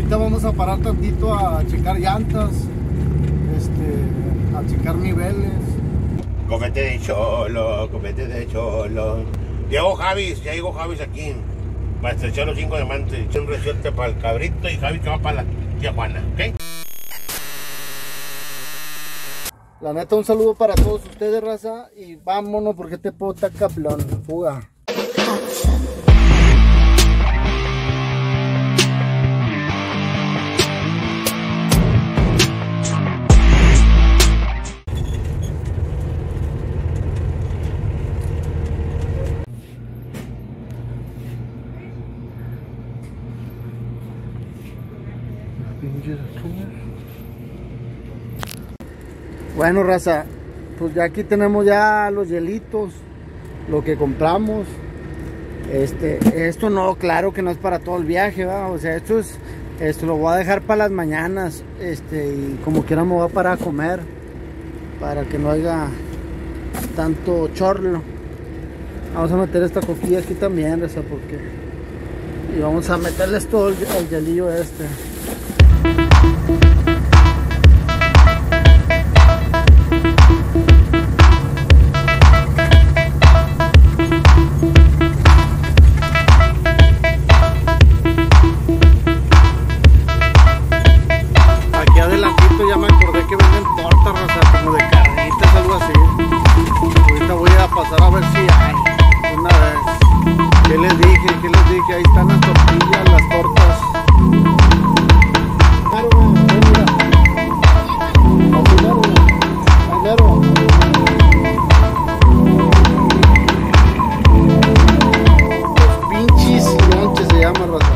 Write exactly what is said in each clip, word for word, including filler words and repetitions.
Ahorita vamos a parar tantito a checar llantas, este, a checar niveles. Comete de cholo, comete de cholo. Llegó Javis, ya llegó Javis aquí. Para estrechar los cinco diamantes. Un resorte para el cabrito y Javis que va para la Tijuana, ¿ok? La neta, un saludo para todos ustedes, raza. Y vámonos porque este puta cablón. Fuga. Bueno, raza, pues ya aquí tenemos ya los hielitos, lo que compramos. Este, esto no, claro que no es para todo el viaje, ¿va? O sea, esto es, esto lo voy a dejar para las mañanas, este, y como quiera me voy a parar a comer, para que no haya tanto chorlo. Vamos a meter esta coquilla aquí también, raza, porque, y vamos a meterles todo el, el hielillo este. Ya me acordé que venden tortas, raza, como de carnitas, algo así. Ahorita voy a pasar a ver si hay una vez. ¿Qué les dije? ¿Qué les dije? Ahí están las tortillas, las tortas. Primero, mira. Primero, primero. Los pinches lonches se llaman, raza.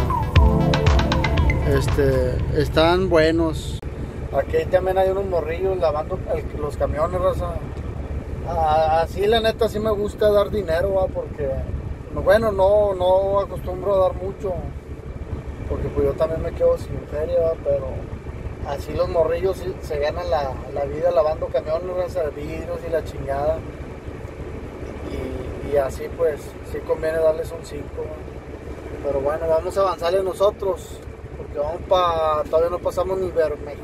Este, están buenos. Aquí también hay unos morrillos lavando el, los camiones, raza. Así la neta sí me gusta dar dinero, ¿va? Porque bueno, no, no acostumbro a dar mucho, porque pues yo también me quedo sin feria, ¿va? Pero así los morrillos sí, se ganan la, la vida lavando camiones, raza, vidrios y la chingada. Y, y así pues sí conviene darles un cinco, ¿va? Pero bueno, vamos a avanzarle nosotros. Porque vamos para... todavía no pasamos ni Bermejillo.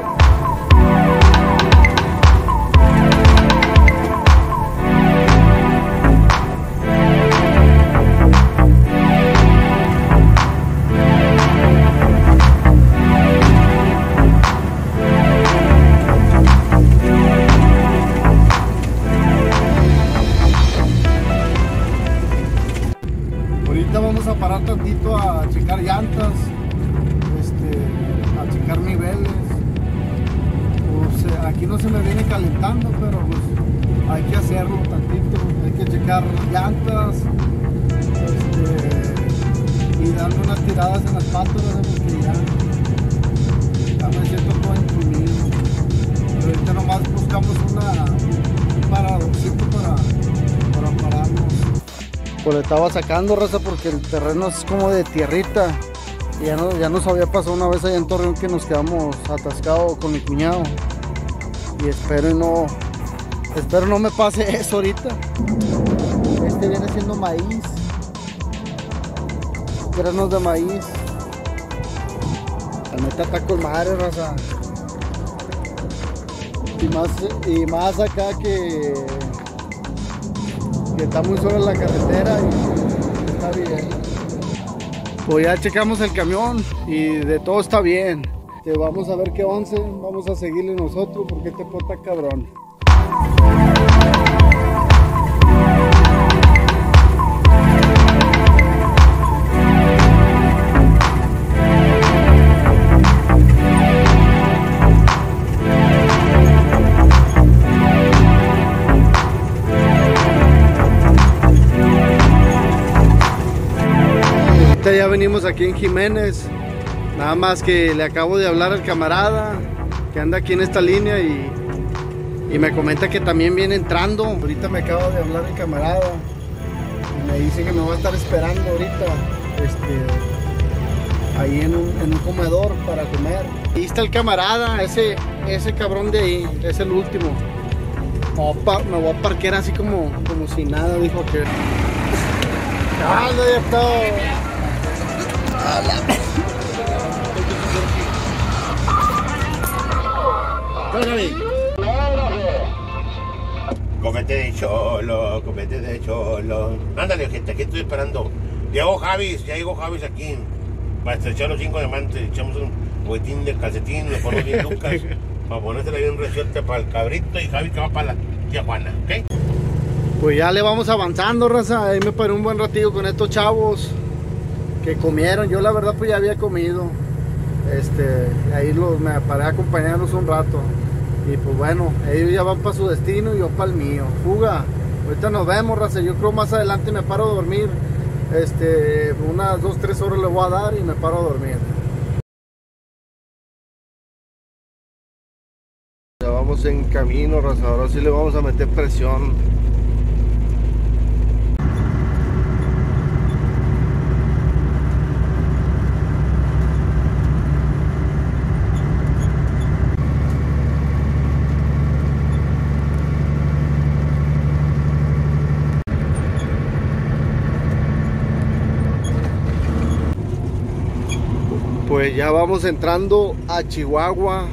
Ahorita vamos a parar tantito a checar llantas, a checar niveles. Pues, eh, aquí no se me viene calentando, pero pues hay que hacerlo tantito, hay que checar llantas, este, y darle unas tiradas en las patas, porque ya, ya me siento todo imprimido. Pero ahorita nomás buscamos una, un paradorcito para, para pararnos. Pues le estaba sacando, raza, porque el terreno es como de tierrita. Y ya, no, ya nos había pasado una vez allá en Torreón que nos quedamos atascados con mi cuñado. Y espero no, espero no me pase eso ahorita. Este viene siendo maíz, granos de maíz. La neta está con madre, raza. Y más, y más acá que, que está muy sola la carretera y está bien. Pues ya checamos el camión y de todo está bien. Te vamos a ver qué once, vamos a seguirle nosotros porque este pota cabrón. Ya venimos aquí en Jiménez, nada más que le acabo de hablar al camarada que anda aquí en esta línea y, y me comenta que también viene entrando. Ahorita me acaba de hablar el camarada y me dice que me va a estar esperando ahorita este, ahí en un, en un comedor para comer. Ahí está el camarada, ese, ese cabrón de ahí, es el último. Me voy a, me voy a parquear así como, como si nada, dijo que... ¡Ah, no, ya está! aquí estoy esperando. Llegó Javis, ya llegó Javis aquí. Para estrechar los cinco diamantes, echamos un boletín de calcetín, le ponemos diez lucas. Para ponérsela bien resuelta para el cabrito y Javis que va para la tía Juana, ¿ok? Pues ya le vamos avanzando, raza. Ahí me paré un buen ratillo con estos chavos que comieron. Yo la verdad pues ya había comido. Este, ahí los, me paré a acompañarlos un rato. Y pues bueno, ellos ya van para su destino y yo para el mío. Fuga, ahorita nos vemos, raza. Yo creo más adelante me paro a dormir. Este, unas dos, tres horas le voy a dar y me paro a dormir. Ya vamos en camino, raza. Ahora sí le vamos a meter presión. Pues ya vamos entrando a Chihuahua.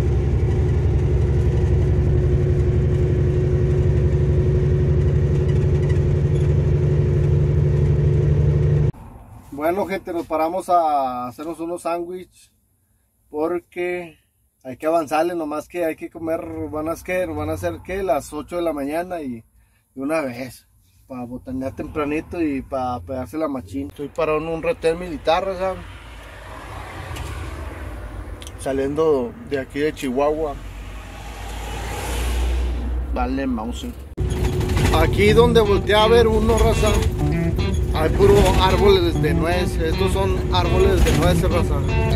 Bueno, gente, nos paramos a hacernos unos sándwiches porque hay que avanzarle, nomás que hay que comer. Van a ser, van a ser que las ocho de la mañana y de una vez para botanear tempranito y para pegarse la machín. Estoy parado en un retén militar, ¿sabes? Saliendo de aquí de Chihuahua. Vale, mouse. Aquí donde volteé a ver uno, raza, hay puro árboles de nuez. Estos son árboles de nuez, raza.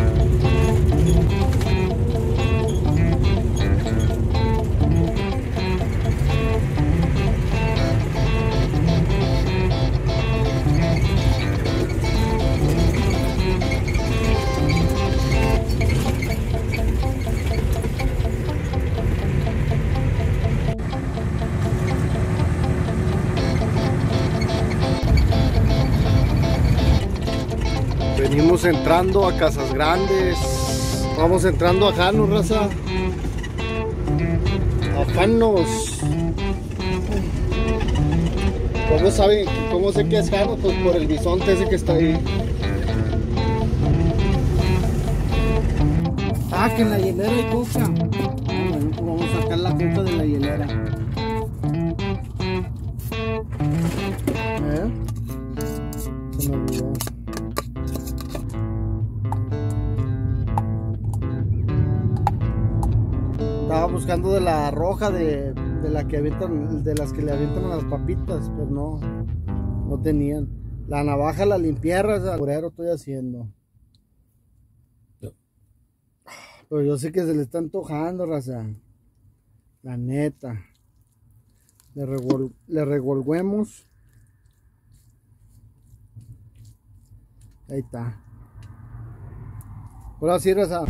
Venimos entrando a Casas Grandes. Vamos entrando a Janos, raza. A Janos. ¿Cómo sabe? ¿Cómo sé que es Janos? Pues por el bisonte ese que está ahí. Ah, que en la hielera hay coca. Ah, bueno, pues vamos a sacar la coca de la hielera. ¿Eh? Se me olvidó. Estaba buscando de la roja, de, de la que avientan, de las que le avientan a las papitas, pero no, no tenían. La navaja la limpié, raza. Curero estoy haciendo. Pero yo sé que se le está antojando, raza. La neta. Le, revol le revolvemos. Ahí está. Ahora sí, raza.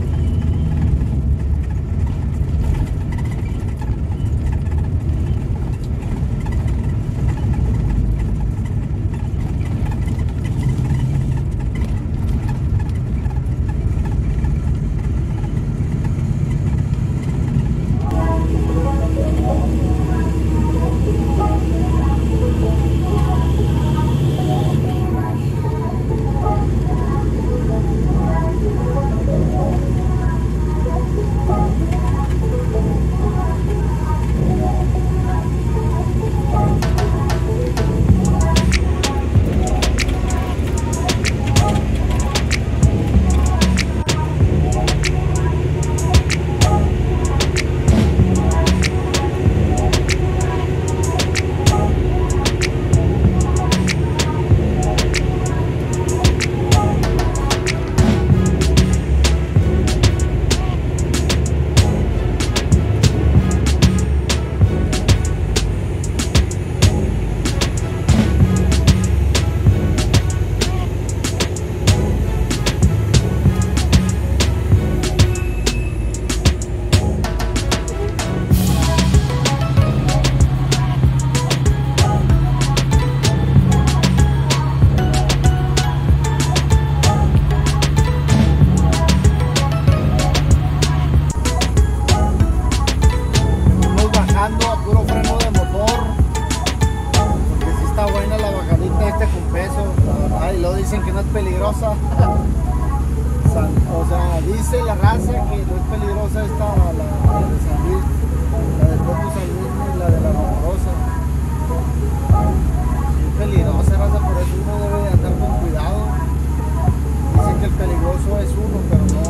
no es peligrosa. O sea, dice la raza que no es peligrosa esta, la, la de San Luis, la de Puerto San Luis y la de la Rumorosa. Es peligrosa, raza, por eso uno debe de andar con cuidado. Dicen que el peligroso es uno, pero no.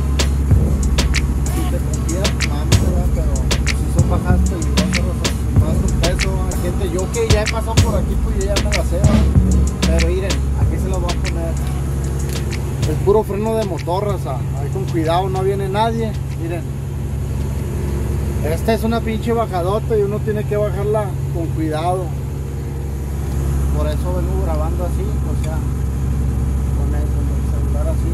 Si te confías, mames, ¿verdad? Pero si son bajadas peligrosas, raza, más un peso. Hay gente, yo que ya he pasado por aquí, pues yo ya me la sé, ¿verdad? Pero miren, aquí se lo voy a poner. Es puro freno de motor, raza. Ahí con cuidado, no viene nadie. Miren. Esta es una pinche bajadota y uno tiene que bajarla con cuidado. Por eso vengo grabando así, o sea, con el, con el celular así.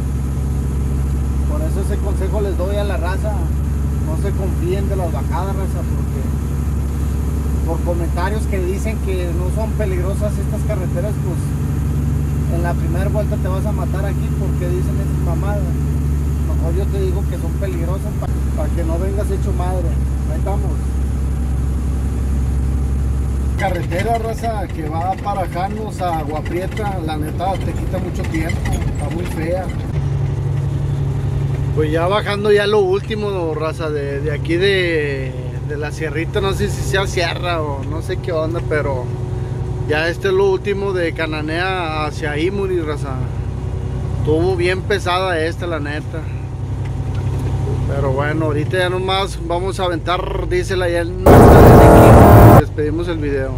Por eso ese consejo les doy a la raza. No se confíen de las bajadas, raza, porque por comentarios que dicen que no son peligrosas estas carreteras, pues en la primera vuelta te vas a matar aquí porque dicen esas mamadas. Mejor yo te digo que son peligrosas para pa que no vengas hecho madre. Ahí estamos. Carretera, raza, que va para Janos a Agua Prieta, la neta te quita mucho tiempo, está muy fea. Pues ya bajando ya lo último, raza, de, de aquí de, de la sierrita, no sé si sea sierra o no sé qué onda, pero ya este es lo último de Cananea hacia Imuri, raza. Estuvo bien pesada esta, la neta. Pero bueno, ahorita ya nomás vamos a aventar, dísela ya en despedimos el video.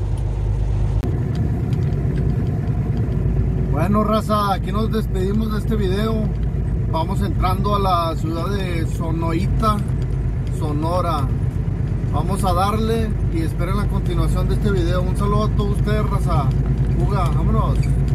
Bueno, raza, aquí nos despedimos de este video. Vamos entrando a la ciudad de Sonoita, Sonora. Vamos a darle y esperen la continuación de este video. Un saludo a todos ustedes, raza. Juga, vámonos.